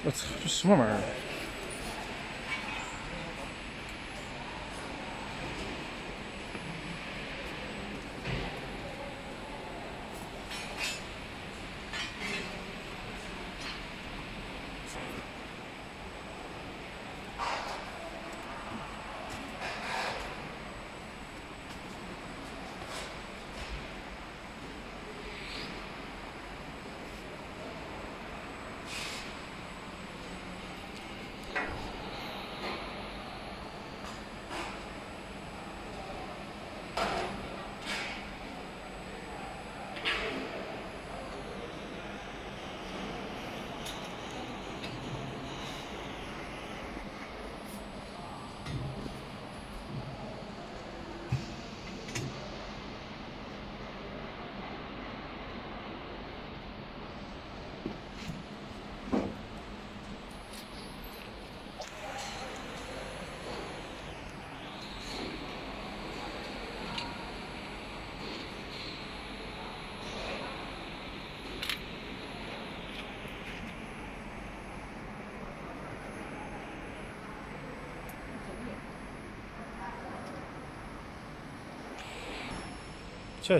我操，这什么玩意儿？去。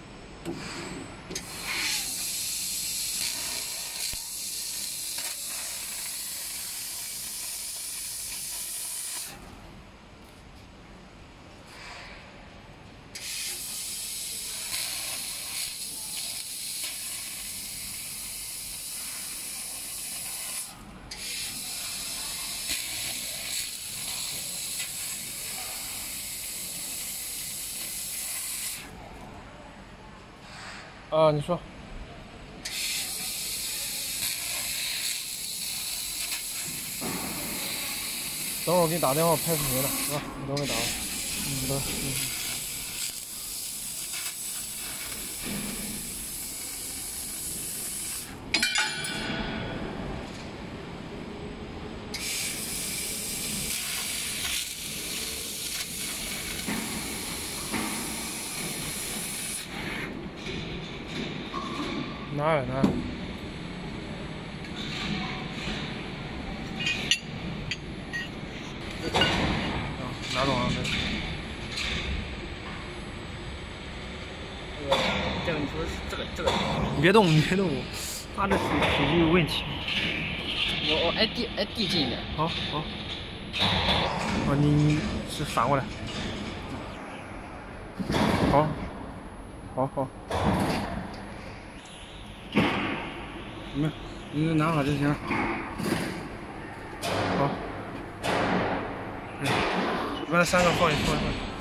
啊，你说。等会儿我给你打电话拍视频了，是吧？你等会儿打吧。等。拿来。拿走啊！ 这个你说这个， 你别动，他这手机有问题。 我挨地近一点。 好。哦，你是反过来。好。你拿好就行。好。把那3个放一放。